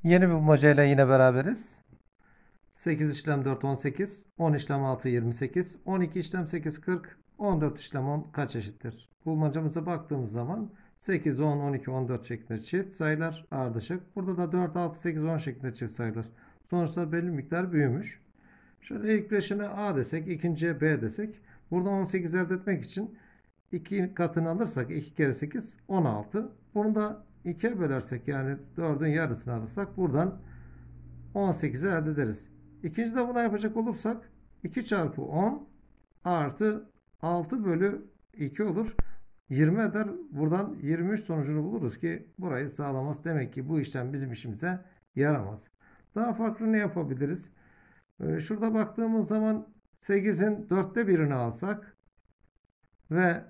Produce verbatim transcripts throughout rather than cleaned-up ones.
Yeni bir bulmacayla yine beraberiz. sekiz işlem dört on sekiz, on işlem altı yirmi sekiz, on iki işlem sekiz kırk, on dört işlem on kaç eşittir? Bulmacamıza baktığımız zaman sekiz, on, on iki, on dört şeklinde çift sayılar ardışık. Burada da dört, altı, sekiz, on şeklinde çift sayılar. Sonuçta belli miktar büyümüş. Şöyle ilk bileşene A desek, ikinciye B desek. Burada on sekiz elde etmek için iki katını alırsak iki kere sekiz on altı. Bunu da ikiye bölersek yani dördün yarısını alırsak buradan on sekizi elde ederiz. İkincide buna yapacak olursak iki çarpı on artı altı bölü iki olur. yirmi eder. Buradan yirmi üç sonucunu buluruz ki burayı sağlamaz. Demek ki bu işlem bizim işimize yaramaz. Daha farklı ne yapabiliriz? Ee, şurada baktığımız zaman sekizin dörtte birini alsak ve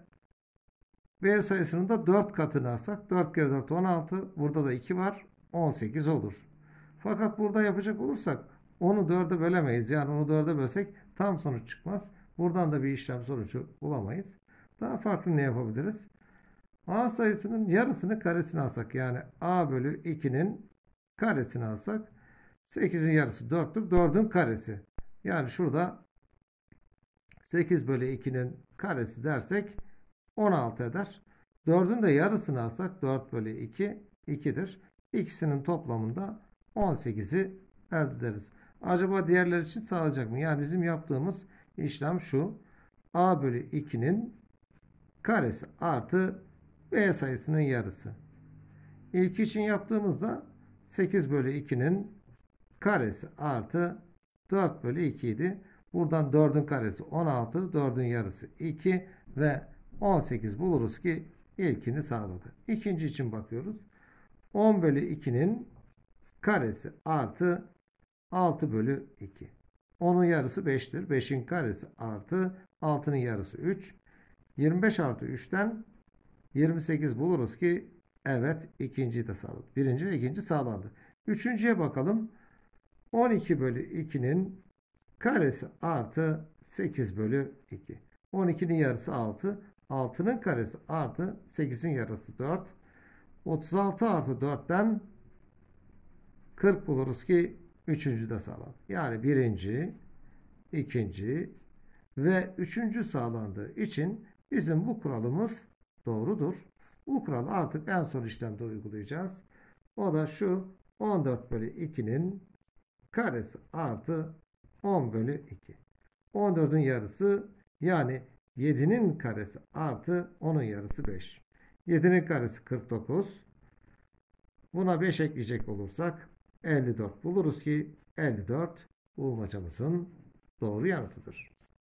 B sayısının da dört katını alsak dört kere dört on altı. Burada da iki var. on sekiz olur. Fakat burada yapacak olursak onu dörde bölemeyiz. Yani onu dörde bölsek tam sonuç çıkmaz. Buradan da bir işlem sonucu bulamayız. Daha farklı ne yapabiliriz? A sayısının yarısını karesini alsak yani A bölü ikinin karesini alsak sekizin yarısı dörttür. dördün karesi. Yani şurada sekiz bölü ikinin karesi dersek on altı eder. dördün de yarısını alsak dört bölü iki ikidir. İkisinin toplamında on sekizi elde ederiz. Acaba diğerler için sağlayacak mı? Yani bizim yaptığımız işlem şu. A bölü ikinin karesi artı B sayısının yarısı. İlk için yaptığımızda sekiz bölü ikinin karesi artı dört bölü iki idi. Buradan dördün karesi on altı, dördün yarısı iki ve on sekiz buluruz ki ilkini sağladı. İkinci için bakıyoruz. on bölü ikinin karesi artı altı bölü iki. onun yarısı beştir. beşin karesi artı altının yarısı üç. yirmi beş artı üçten yirmi sekiz buluruz ki evet ikinciyi de sağladı. Birinci ve ikinci sağlandı. Üçüncüye bakalım. on iki bölü ikinin karesi artı sekiz bölü iki. on ikinin yarısı altı. altının karesi artı sekizin yarısı dört. otuz altı artı dörtten kırk buluruz ki üçüncü de sağlandı. Yani birinci, ikinci ve üçüncü sağlandığı için bizim bu kuralımız doğrudur. Bu kuralı artık en son işlemde uygulayacağız. O da şu on dört bölü ikinin karesi artı on bölü iki. on dördün yarısı yani yedinin karesi artı onun yarısı beş. yedinin karesi kırk dokuz. Buna beş ekleyecek olursak elli dört buluruz ki elli dört bulmacamızın doğru yanıtıdır.